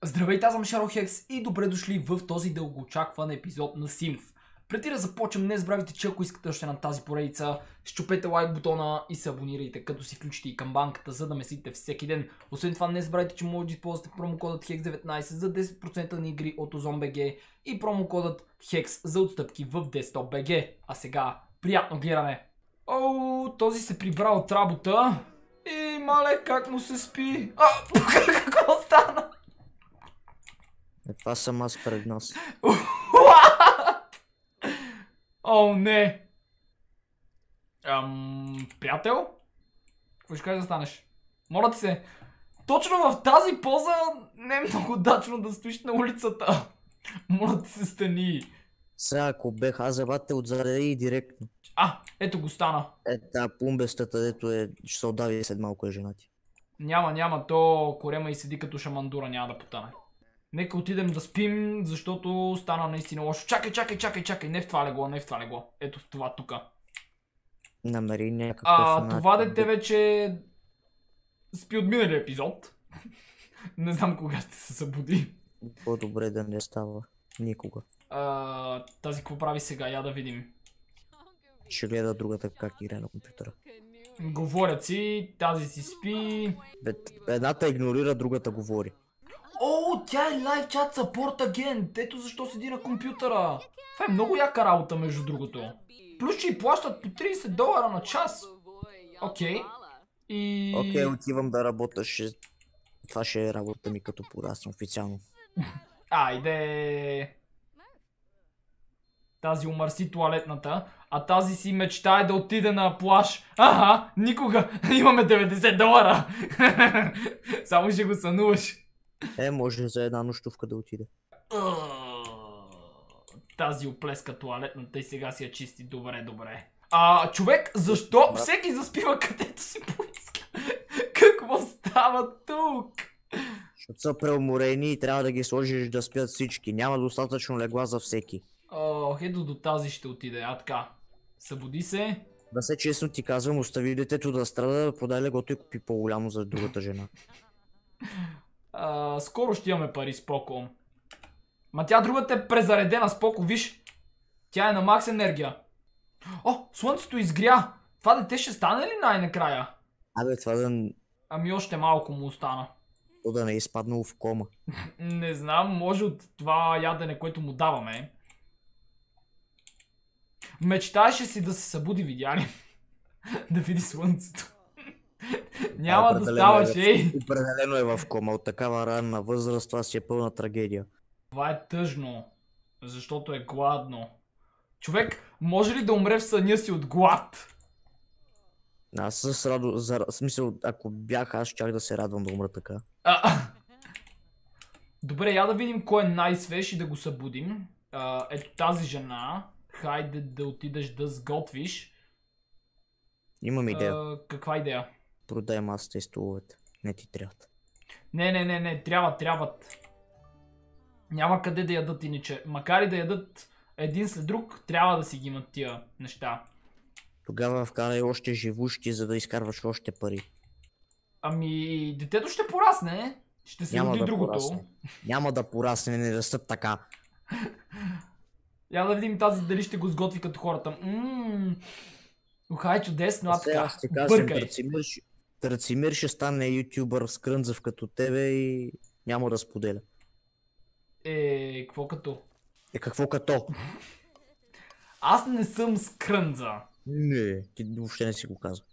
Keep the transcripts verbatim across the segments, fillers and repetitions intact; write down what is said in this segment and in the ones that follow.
Здравейте, аз съм Шаро-Хекс и добре дошли в този дългоочакван епизод на Sims. Преди да започнем, не забравяйте, че ако искате още на тази поредица, щупете лайк бутона и се абонирайте, като си включите и камбанката, за да месите всеки ден. Освен това, не забравяйте, че може да използвате промокодът хекс деветнайсет за десет процента на игри от OzonBG и промокодът HEX за отстъпки в Desktop би джи. А сега, приятно гледане! Оу, този се прибра от работа и мале как му се спи. А, какво стана? Е, това съм аз пред нас. О, не! Ам, приятел? Какво ще кажеш да станеш? Моля ти се, точно в тази поза не е много удачно да стоиш на улицата. Моля ти се, стани. Сега ако бех аз забате отзади и директно. А, ето го стана. Е, та пумбестата, дето е, ще се отдави след малко е жена ти. Няма, няма, то корема и седи като шамандура, няма да потане. Нека отидем да спим, защото стана наистина лошо. Чакай, чакай, чакай, чакай, не в това легло, не в това легло. Ето в това тука. Намери някакъв А, начин. това дете вече спи от миналия епизод. Не знам кога ще се събуди. По-добре да не става. Никога. А, тази какво прави сега? Я да видим. Ще гледа другата как играе на компютъра. Говорят си, тази си спи. Бе, едната игнорира, другата говори. О, тя е live chat support агент. Ето защо седи на компютъра. Това е много яка работа, между другото. Плюс, че и плащат по трийсет долара на час. Окей. Okay. И... Окей, okay, отивам да работя. Ще... Това ще е работа ми като порасна официално. Айде. Тази умърси туалетната, а тази си мечтае да отиде на плаж. Аха, никога. Имаме деветдесет долара. Само ще го сънуваш. Е, може за една нощувка да отиде. Тази оплеска туалетната и сега си я чисти. Добре, добре. А, човек, защо да. Всеки заспива където си поиска? Какво става тук? Защото са преуморени и трябва да ги сложиш да спят всички. Няма достатъчно легла за всеки. О, ето до тази ще отиде. А така. Събуди се. Да се честно ти казвам, остави детето да страда, подай легото и купи по-голямо за другата жена. А, скоро ще имаме пари, споко. Ма тя другата е презаредена, споко, виж. Тя е на макс енергия. О, слънцето изгря. Това дете ще стане ли най-накрая? Абе, това да... Ами още малко му остана. То да не е изпаднало в кома. Не знам, може от това ядене, което му даваме. Мечтаеше си да се събуди, видя ли? Да види слънцето. Няма а, да ставаш, е, ей! Определено е в кома. От такава ранна възраст това си е пълна трагедия. Това е тъжно, защото е гладно. Човек, може ли да умре в съня си от глад? Аз с радо... За... смисъл, ако бях, аз щях да се радвам да умра така. А, добре, я да видим кой е най-свеж и да го събудим. А, ето тази жена. Хайде да отидеш да сготвиш. Имам идея. А, каква идея? Продай масата и столовете. Не ти трябват. Не, не, не, не, трябва, трябват. Няма къде да ядат иначе. Макар и да ядат един след друг, трябва да си ги имат тия неща. Тогава вкарай още живущи, за да изкарваш още пари. Ами, детето ще порасне. Ще се роди да другото. Порасне. Няма да порасне, не растат така. Я да видим тази дали ще го сготви като хората. Ммм. Уха, е чудесно, а така. Аз ти казвам, Трацимир, Трацимир ще стане ютубър скрънзав като тебе и няма да споделя. Е, какво като? Е, какво като? Аз не съм скрънза. Не, ти въобще не си го казва.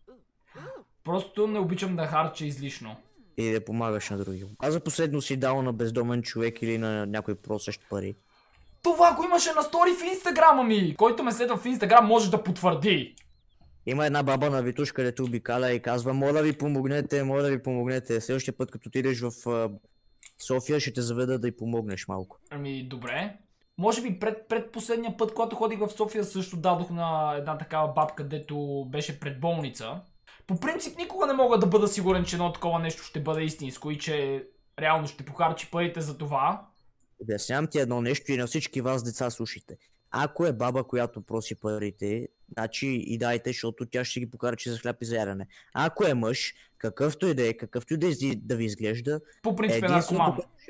Просто не обичам да харча излишно. И да помагаш на други. А за последно си дал на бездомен човек или на някой просещ пари. Това го имаше на стори в инстаграма ми! Който ме следва в инстаграм може да потвърди. Има една баба на Витуш, където обикаля и казва: моля ви помогнете, моля ви помогнете. Следващия път, като отидеш в uh, София, ще те заведа да й помогнеш малко. Ами добре. Може би пред, пред последния път, когато ходих в София, също дадох на една такава бабка, дето беше пред болница. По принцип никога не мога да бъда сигурен, че едно такова нещо ще бъде истинско и че реално ще похарчи парите за това. Обяснявам ти едно нещо и на всички вас, деца, слушайте. Ако е баба, която проси парите, значи и дайте, защото тя ще ги покарчи за хляб и за ядене. Ако е мъж, какъвто и да е, какъвто и да, да ви изглежда, по принцип е наркоман.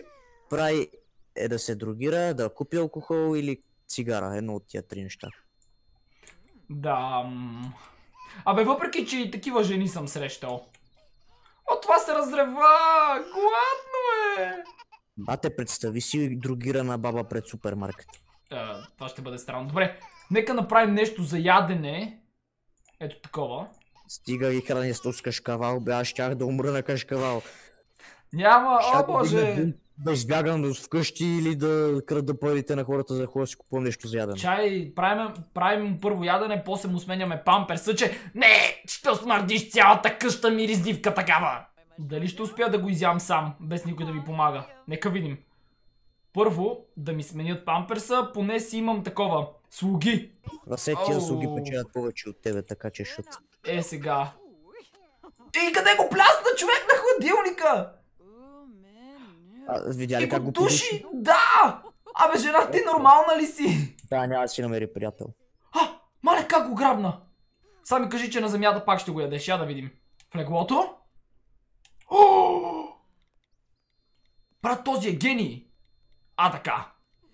прави е да се другира, да купи алкохол или цигара. Едно от тия три неща. Да. Абе, въпреки че и такива жени съм срещал. От това се разрева! Гладно е! Бате, представи си другирана баба пред супермаркет. А, това ще бъде странно. Добре, нека направим нещо за ядене. Ето такова. Стига и храни с кашкавал, бе, аз щях да умра на кашкавал. Няма, Щях о боже! Да избягам вкъщи или да крада парите на хората, за да си купувам нещо за ядене. Чай, правим, правим първо ядене, после му сменяме памперса, че не, ще смърдиш цялата къща мириздивка такава. Дали ще успя да го изям сам, без никой да ми помага? Нека видим. Първо, да ми сменят памперса, поне си имам такова. Слуги. На всеки тия слуги печелят повече от тебе, така че шут. Е, сега. Ей, къде го плясна човек на хладилника? А, видя ли И как го го души? подуши? Да! Абе, жена ти нормална ли си? Да, няма да си намери приятел. А, мале, как го грабна? Сами кажи, че на земята пак ще го ядеш. Я да видим. В леглото? О! Брат, този е гений. А, така.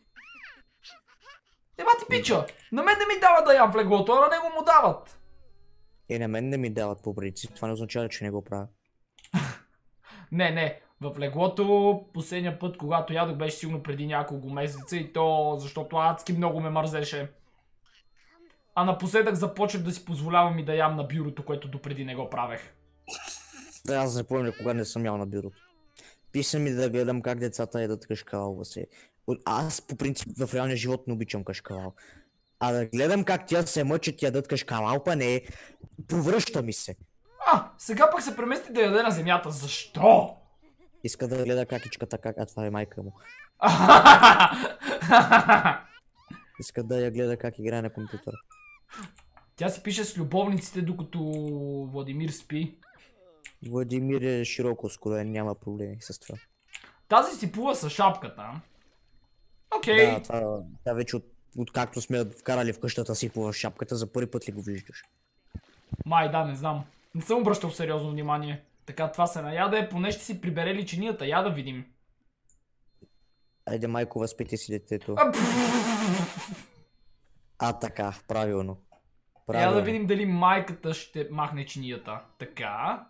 Ема ти пича, на мен не ми дават да ям в леглото, а на него му дават. Е, на мен не ми дават по принцип, това не означава, че не го правя. Не, не, в леглото последния път, когато ядох, беше сигурно преди няколко месеца и то защото адски много ме мързеше. А напоследък започнах да си позволявам и да ям на бюрото, което допреди не го правех. Да, аз не помня кога не съм ял на бюрото. Писа ми да гледам как децата ядат кашкавал, въсе. Аз по принцип в реалния живот не обичам кашкавал. А да гледам как тя се мъчат и ядат кашкавал, па не, повръща ми се. А, сега пък се премести да яде на земята. Защо? Иска да гледа какичката как, а това е майка му. Иска да я гледа как играе на компютъра. Тя си пише с любовниците, докато Владимир спи. Владимир е широко скроен, няма проблеми с това. Тази си плува с шапката. Окей. Да, това, това вече от, откакто сме вкарали в къщата си плува шапката, за първи път ли го виждаш? Май, да, не знам. Не съм обръщал сериозно внимание. Така, това се наяде, поне ще си приберели чинията. Я да видим. Айде, майко, възпити си детето. А, така, правилно. Я да видим дали майката ще махне чинията. Така.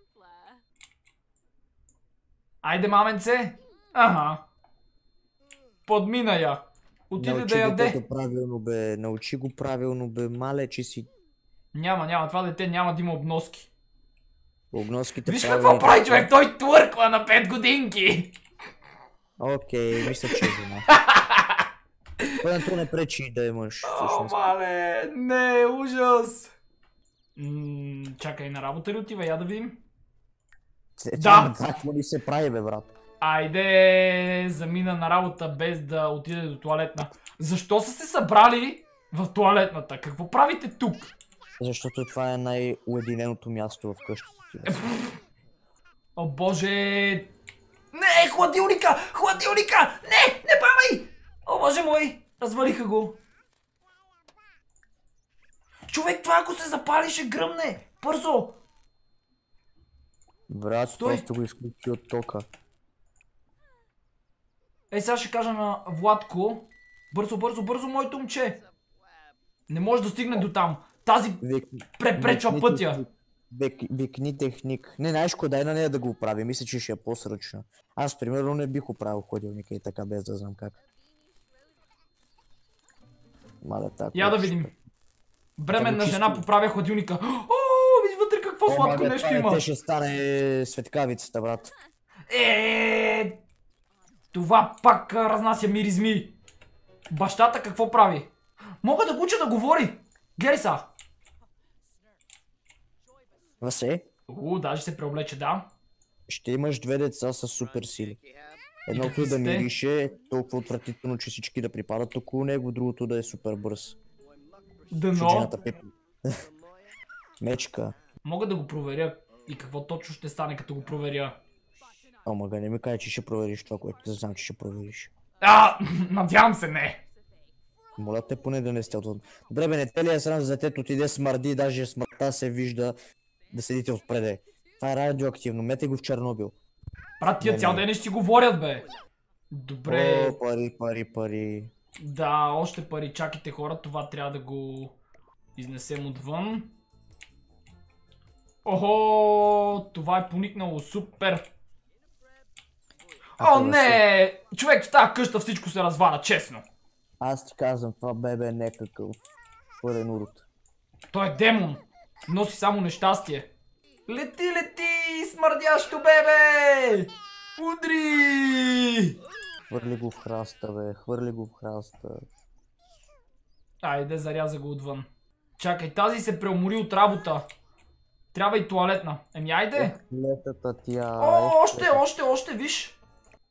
Айде, маменце. Ага. Подмина я. Отиде Научи да яде. детето правилно, бе. Научи го правилно, бе. Мале, че си... Няма, няма. Това дете няма да има обноски. Обноските Виж правилно... какво прави човек? Той твърква на пет годинки. Окей, мисля, че е жена. Пълнато не пречи да е мъж. О, мале, не, ужас. М, чакай, на работа ли отива? Я да видим. Да! Какво ни се прави, бе, брат? Айде, замина на работа без да отиде до туалетна. Защо са се събрали в туалетната? Какво правите тук? Защото това е най-уединеното място в къщата. О, боже! Не, хладилника! Хладилника! Не, не бавай! О, боже мой! Развалиха го. Човек, това ако се запали, ще гръмне! Бързо! Брат, Стой. просто го изключи от тока. Ей, сега ще кажа на Владко. Бързо, бързо, бързо, моето момче! Не може да стигне до там. Тази Вик... препречва викни пътя. техник. Вик... Викни техник. Не, знаеш кой, дай на нея да го прави. Мисля, че ще е по-сръчно. Аз, примерно, не бих оправил ходилника и така, без да знам как. Мале, така. Я да видим. Бременна чисто. жена поправя хладилника. О, виж вътре какво сладко нещо има. Те ще стане светкавицата, брат. Е, това пак а, разнася миризми. Бащата какво прави? Мога да го уча да говори. Гледай са. Васе, О, даже се преоблече, да. ще имаш две деца с супер сили. Едното какви да сте? мирише толкова отвратително, че всички да припадат около него, другото да е супер бърз. Дано. Чуджената пепи. Мечка. Мога да го проверя. И какво точно ще стане като го проверя? Ама га не ми кажа, че ще провериш това, което не знам, че ще провериш. А, надявам се не. Моля те поне да не сте от... Добре бе, не те ли е срам за детето, отиде смърди, даже смъртта се вижда да седите отпреде. Това е радиоактивно, мете го в Чернобил. Брат, тия Не, цял не. ден ще си говорят, бе. Добре. О, пари, пари, пари. Да, още пари. Чакайте хора, това трябва да го изнесем отвън. Охо, това е поникнало, супер. О, не! Човек, в тази къща всичко се разваля, честно. Аз ти казвам, това бебе е някакъв пълен урод. Той е демон. Носи само нещастие. Лети, лети, смърдящо бебе! Удри! Хвърли го в храста, бе, хвърли го в храста. Айде, заряза го отвън. Чакай, тази се преумори от работа. Трябва и туалетна. Еми, айде! Летата тя... О, още, още, още, виж!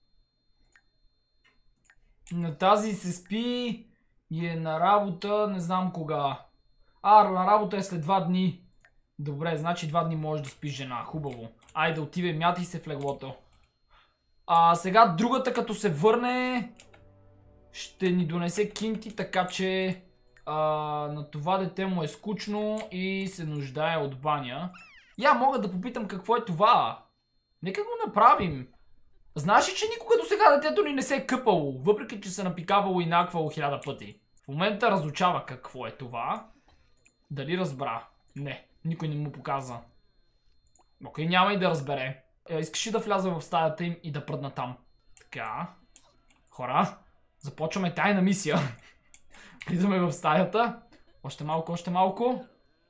На тази се спи и е на работа, не знам кога. А, на работа е след два дни. Добре, значи два дни можеш да спиш, жена. Хубаво. Айде, отивай, мятай се в леглото. А сега другата, като се върне, ще ни донесе кинти, така че а, на това дете му е скучно и се нуждае от баня. Я мога да попитам какво е това. Нека го направим. Знаеш ли, че никога до сега детето ни не се е къпало, въпреки че се напикавало и наквало хиляда пъти. В момента разучава какво е това. Дали разбра? Не, никой не му показа. Окей, няма и да разбере. Е, искаш ли да вляза в стаята им и да пръдна там? Така. Хора, започваме тайна мисия. Влизаме в стаята. Още малко, още малко.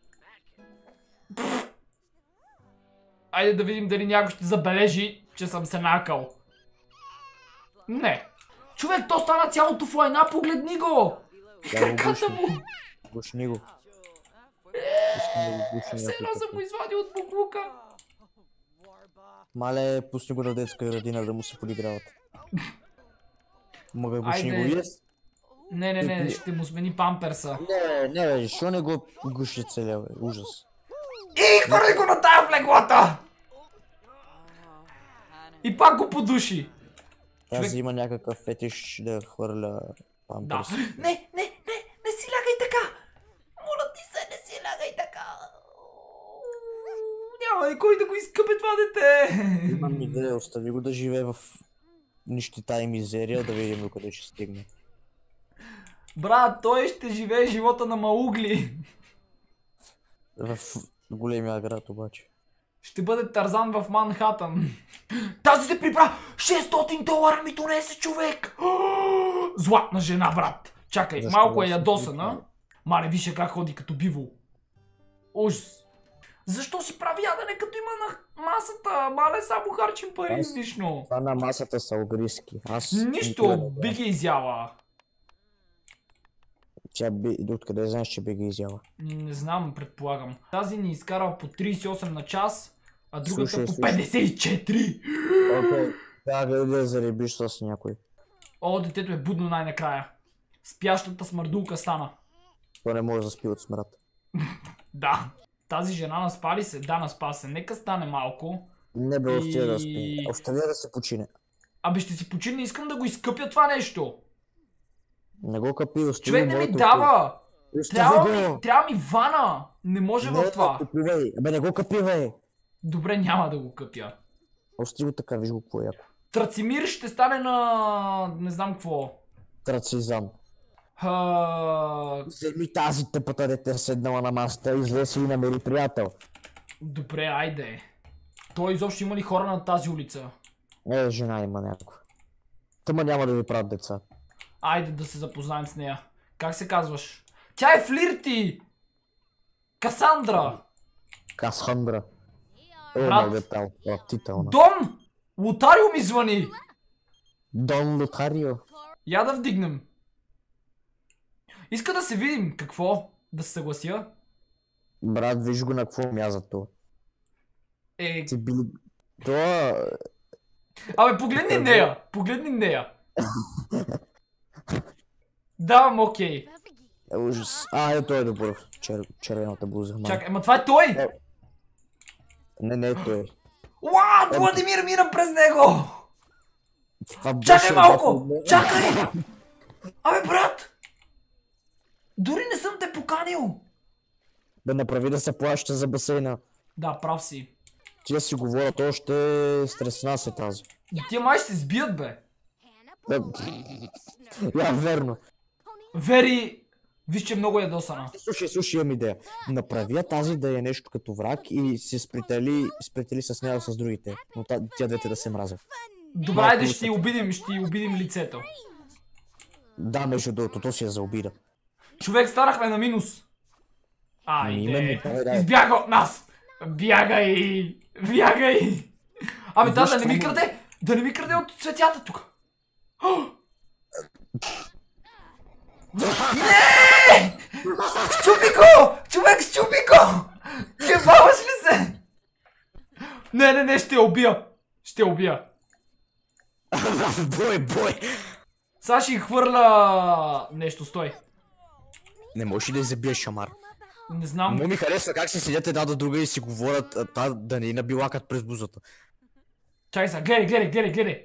Пфф. Айде да видим дали някой ще забележи, че съм се накал. Не. Човек, то стана цялото в лайна, погледни го! Краката му! Гушни го. Все едно съм му извадил от буклука. Мале, пусни го на детска градина да му се подиграват. Мога гушни го и аз. Не, не, не, ще му смени памперса. Не, не, бе, защо не го гуши целя, бе, ужас. И хвърли го на тая в леглата! И пак го подуши. Тази има някакъв фетиш да хвърля памперс. Да. Не, не, не, не си лягай така! Моля ти се, не си лягай така! Няма никой да го изкъпе това дете! Имам идея, остави го да живее в нищета и мизерия, да видим докъде ще стигне. Брат, той ще живее живота на Маугли. В големия град обаче. Ще бъде Тарзан в Манхатън. Тази се прибра! шестстотин долара ми донесе, човек! Златна жена, брат! Чакай, Защо малко е си ядосана. Мале, виж как ходи като бивол. Ужас. Защо си прави ядене, като има на масата? Мале, само харчим пари Аз- излишно. Това на масата са огриски. Аз... Нищо, би ги изяла. Тя би... Откъде знаеш, че би ги изяла? Не знам, предполагам. Тази ни изкара по тридесет и осем на час, а другата Слушай, по слушай. петдесет и четири. Окей, трябва да заребиш с някой. О, детето е будно най-накрая. Спящата смърдулка стана. То не може да спи от смрад. Да. Тази жена наспа ли се? Да, наспа се. Нека стане малко. Не бе, оставя да И- спи. Оставя да се почине. Абе, ще си почина, искам да го изкъпя това нещо. Не го капи, остави. Човек не ми моето дава. остави. Остави Трябва го! ми, трябва ми вана. Не може Не, в това. капи, бе. Абе, не го капи, бе! Добре, няма да го къпя. Остави го така, виж го какво е яко. Трацимир ще стане на... не знам какво. Трацизан. А... Вземи тази тъпата дете седнала на масата, излез и намери приятел. Добре, айде. Той изобщо има ли хора на тази улица? Е, жена има някаква. Тъма няма да ви правят деца. Айде да се запознаем с нея. Как се казваш? Тя е Флирти! Касандра! Касхандра. О, Брат. Магатал, отвратителна. Дон! Лотарио ми звъни! Дон Лотарио. Я да вдигнем. Иска да се видим. Какво? Да се съглася? Брат, виж го на какво мяза то. Е... Ти били... Това... Абе, погледни нея! Погледни нея! Давам окей. Е ужас. А, е, той е добър. Чер... Червената блуза. май. Чакай, ама това е той! Е. Не, не, той. Уа, Владимир мира през него! Това беше Чакай малко! някой- Чакай! Абе, брат! Дори не съм те поканил! Да направи да се плаща за басейна. Да, прав си. Тия си говорят още стресна се тази. И тия май ще се сбият, бе. Я, верно. Вери, виж, че много ядосана. Слушай, слушай, имам идея. Направи я тази да е нещо като враг и се спрятали, спрятали с нея с другите. Но тя двете да се мразят. Добре, айде ще ти обидим, ще ти обидим лицето. Да, между другото, то си я заобида. Човек, станахме на минус. Айде, да. избяга от нас. Бягай, бягай. Абе, да, да не ми краде, да не ми краде от цветята тук. Не! Щупи го! Човек, щупи го! Кебаваш ли се? Не, не, не, ще я убия. Ще я убия. Бой, бой! Сега ще хвърля нещо, стой. Не можеш ли да забиеш шамар? Не знам. Но ми харесва как си седят една до друга и си говорят, та, да не набилакат през бузата. Чакай сега, гледай, гледай, гледай, гледай.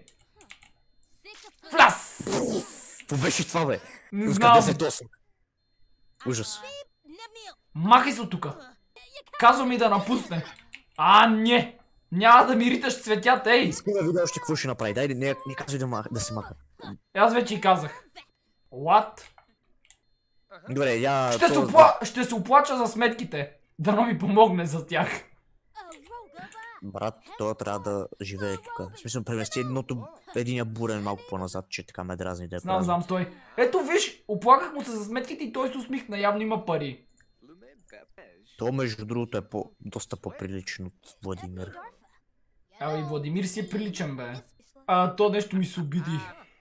Фляс! Какво беше това, бе? Не знам. десет осем. Ужас. Махай се от тука. Казва ми да напусне. А, не! Няма да ми риташ цветята, ей! Искам да видя още какво ще направи. Дай, не, не казвай да, мах, да се маха. Аз вече и казах. What? Добре, я... Ще, то... се, опла... Ще се оплача за сметките. Дано ми помогне за тях. Брат, той трябва да живее тук. В смисъл, премести едното, единия бурен малко по-назад, че така ме дразни да е Знам, знам, стой. Ето виж, оплаках му се за сметките и той се усмихна. Явно има пари. То, между другото, е по... доста по-прилично от Владимир. Абе, и Владимир си е приличен, бе. А, то нещо ми се обиди.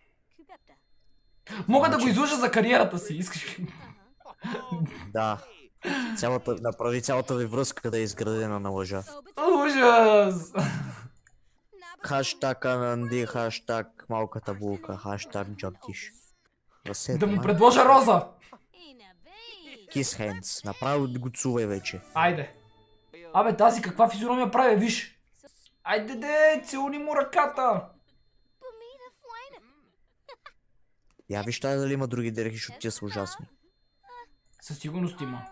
Мога да го излъжа за кариерата си, искаш ли? Да. Цялата, направи цялата ви връзка да е изградена на лъжа. Ужас! Хаштаг Ананди, хаштаг малката булка, хаштаг Джоктиш. Да му предложа роза! Kiss hands. Направо го цувай вече. Айде. Абе, тази каква физиономия прави, виж. Айде де, целуни му ръката. Я виж тази дали има други дрехи, защото тия са ужасни. Със сигурност има.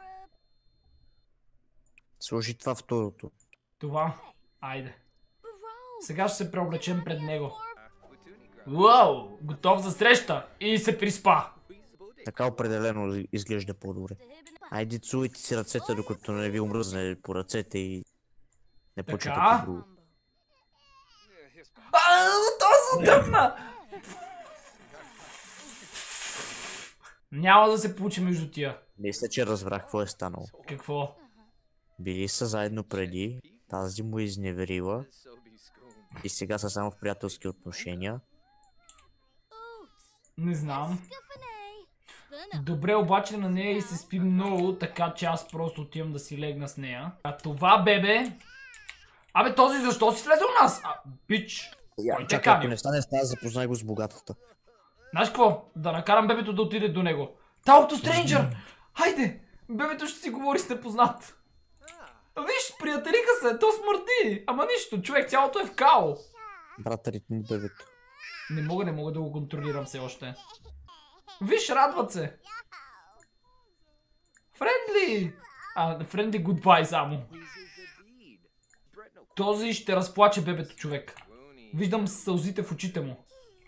Сложи това второто. Това? Айде. Сега ще се преоблечем пред него. Уау! Готов за среща! И се приспа! Така определено изглежда по-добре. Айде цувайте си ръцете, докато не ви омръзне по ръцете и не почете по друго. Ааа, това се отдръпна! Няма да се получи между тия. Мисля, че разбрах какво е станало. Какво? Били са заедно преди, тази му изневерила и сега са само в приятелски отношения. Не знам. Добре, обаче на нея и се спи много, така че аз просто отивам да си легна с нея. А това, бебе... Абе, този защо си влезе у нас? А, бич! Я, чакай, ако не стане с тази, запознай го с богатата. Знаеш какво? Да накарам бебето да отиде до него. Талто стрейнджър! Хайде! Бебето ще си говори с непознат. Виж, приятелиха се, то смърди. Ама нищо, човек, цялото е в као. Брат, ритни бебето. Не мога, не мога да го контролирам все още. Виж, радват се. Френдли! А, френдли гудбай само. Този ще разплаче бебето, човек. Виждам сълзите в очите му.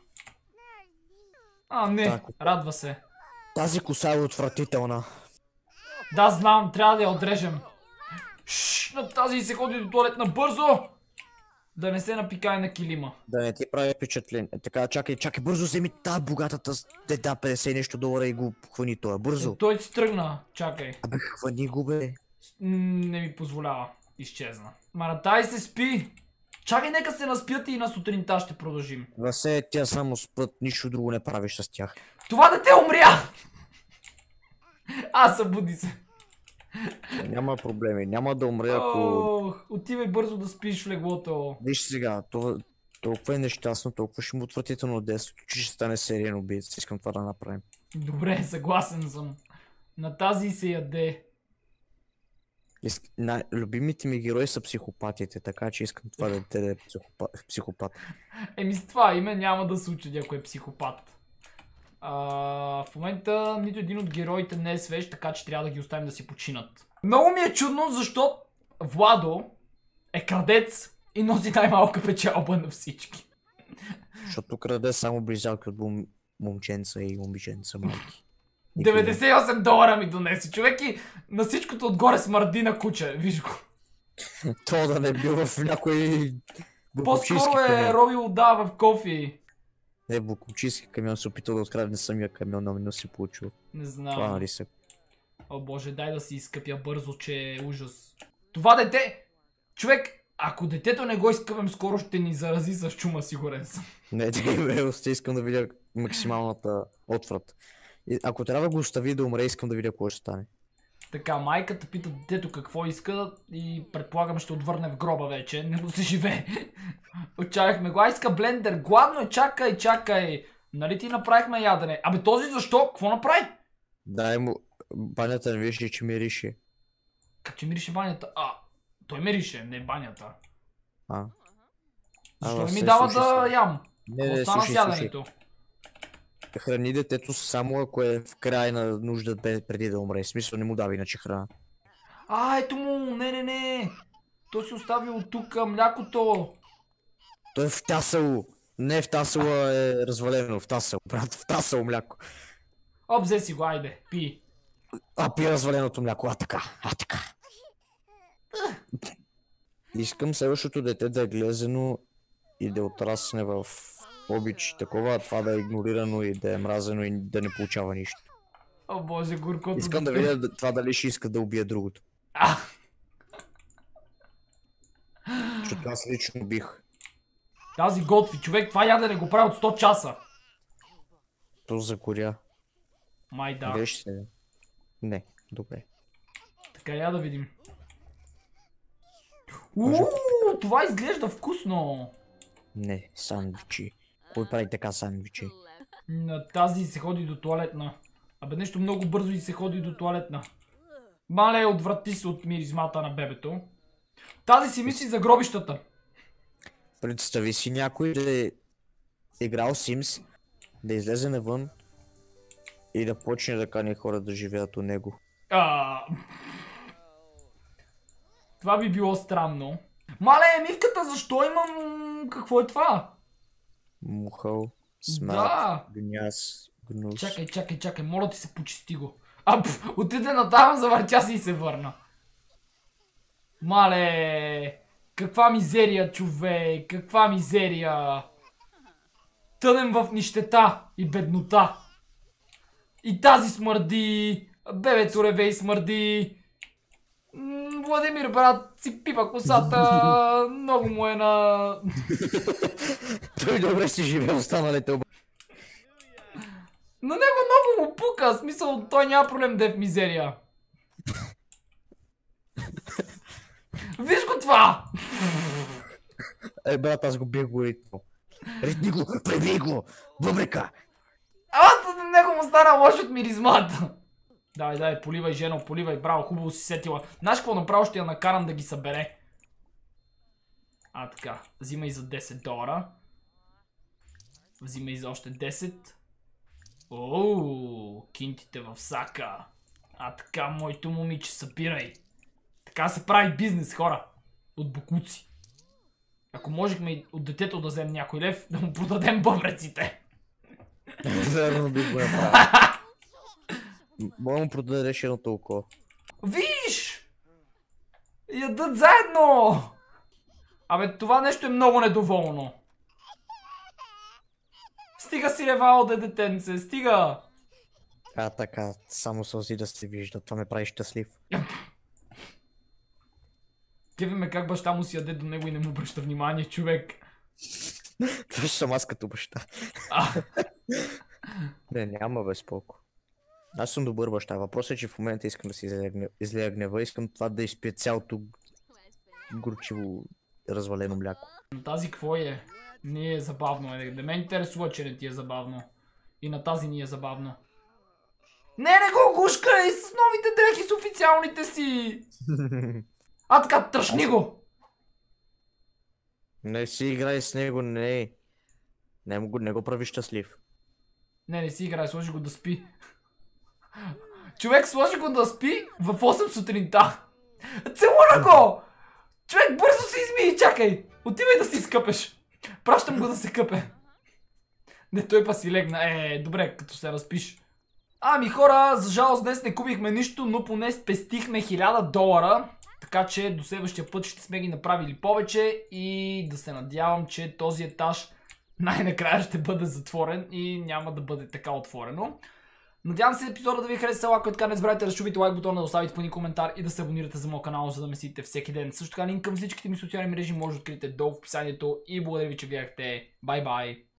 А, не, так, радва се. Тази коса е отвратителна. Да, знам, трябва да я отрежем. Шшш, на тази се ходи до туалетна бързо! Да не се напикае на килима. Да не ти прави впечатление. Така, чакай, чакай, бързо вземи тази богатата деда петдесет нещо долара и го хвани това, бързо. Е, той си тръгна, чакай. Абе, хвани го, бе. Не ми позволява, изчезна. Ма на тази се спи. Чакай, нека се наспят и на сутринта ще продължим. Васе, тя само спът, нищо друго не правиш с тях. Това дете умря! А, събуди се. Няма проблеми, няма да умре, ако... Ох, отивай бързо да спиш в леглото. Виж сега, това толкова е нещастно, толкова ще му отвратително от детството, че ще стане сериен убиец. Искам това да направим. Добре, съгласен съм. На тази се яде. Иск... На... Любимите ми герои са психопатите, така че искам това да те да е психопат. психопат. Еми с това име няма да се учи някой е психопат. А, в момента нито един от героите не е свеж, така че трябва да ги оставим да си починат. Много ми е чудно, защо Владо е крадец и носи най-малка печалба на всички. Защото краде само близалки от бум... момченца и момиченца майки. деветдесет и осем долара ми донеси. Човек и на всичкото отгоре смърди на куче. Виж го. То да не бил в някой... По-скоро е робил да в кофи. Не, букучийски камион се опитал да открадне самия камион, но не си получил. Не знам. Това нали се. О боже, дай да си изкъпя бързо, че е ужас. Това дете... Човек, ако детето не го изкъпем, скоро ще ни зарази с чума, сигурен съм. Не, не, ще искам да видя максималната отврат. И ако трябва да го остави да умре, искам да видя какво ще стане. Така, майката пита детето какво иска и предполагам ще отвърне в гроба вече, не му се живее. Отчаяхме го, а иска блендер, гладно е, чакай, чакай. Нали ти направихме ядене? Абе този защо? Какво направи? Дай му, банята не виж ли, че мирише. Как че мирише банята? А, той мирише, не банята. А. Защо А, не ми се, дава слушай да се. ям? Не, Какво не, стана с слушай, яденето? Храни детето само ако е в край на нужда преди да умре. В смисъл не му дава иначе храна. А, ето му, не, не, не. Той си оставил тук млякото. Той е втасало. Не втасало е развалено, втасало, брат, втасало мляко. О, взе си го, айде, пи. А, пи разваленото мляко, а така, а така. Искам следващото дете да е глезено и да отрасне в обич такова, а това да е игнорирано и да е мразено и да не получава нищо. О боже, горкото. Искам да видя това дали ще иска да убие другото. А! Защото аз лично бих. Тази готви, човек, това ядене го прави от сто часа. То закоря. Май да. Виж се. Не, добре. Така, я да видим. Ууу, това изглежда вкусно. Не, сандвичи. Кой прави така сандвичи? На тази се ходи до туалетна. Абе нещо много бързо и се ходи до туалетна. Мале, отврати се от миризмата на бебето. Тази си мисли за гробищата. Представи си някой да е играл Sims, да излезе навън и да почне да кани хора да живеят у него. А... Това би било странно. Мале, мивката, защо имам... Какво е това? Мухъл, смрад, Да. гняз, гнус. Чакай, чакай, чакай, моля ти се, почисти го. А, пф, отиде натам, завъртя се и се върна. Мале, каква мизерия, човек, каква мизерия. Тънем в нищета и беднота. И тази смърди, бебето реве и смърди. М, Владимир, брат, си пипа косата, много му е на... Той добре си живее, останалите обаче. На него много му пука, в смисъл той няма проблем да е в мизерия. Виж го това! Е, брат, аз го бих го ритнал. Ритни го, преби го, бъбрика! А, на него му стана лошо от миризмата. Давай, давай, поливай, жено, поливай, браво, хубаво си сетила. Знаеш какво направо, ще я накарам да ги събере. А, така, взимай за десет долара. Взимай за още десет. Ооо, кинтите в сака. А така, моето момиче, събирай. Така се прави бизнес, хора. От бокуци. Ако можехме от детето да вземем някой лев, да му продадем бъбреците. Верно би го направил. Мога му продадеш едно толкова. Виж! Ядат заедно! Абе, това нещо е много недоволно. Стига си ревал, де детенце, стига! А, така, само сълзи да се вижда, това ме прави щастлив. Кеви ме как баща му си яде до него и не му обръща внимание, човек. Това ще съм аз като баща. А. Не, няма безпоко. Аз съм добър баща. Въпросът е, че в момента искам да си излея гнева. Искам това да изпия цялото горчиво развалено мляко. На тази какво е? Не е забавно. Е. Да ме интересува, че не ти е забавно. И на тази ни е забавно. Не, не го гушкай с новите дрехи, с официалните си! А така, тръшни го! Не си играй с него, не. Не, го, не го прави щастлив. Не, не си играй, сложи го да спи. Човек, сложи го да спи в осем сутринта. Целуна го! Човек, бързо се измий, чакай! Отивай да си изкъпеш. Пращам го да се къпе. Не, той па си легна. Е, добре, като се разпиш. Ами хора, за жалост днес не купихме нищо, но поне спестихме хиляда долара. Така че до следващия път ще сме ги направили повече и да се надявам, че този етаж най-накрая ще бъде затворен и няма да бъде така отворено. Надявам се епизода да ви хареса, ако е така не забравяйте да щупите лайк бутона, да оставите по един коментар и да се абонирате за моят канал, за да ме следите всеки ден. Също така линк към всичките ми социални мрежи може да откриете долу в описанието и благодаря ви, че гледахте. Бай бай!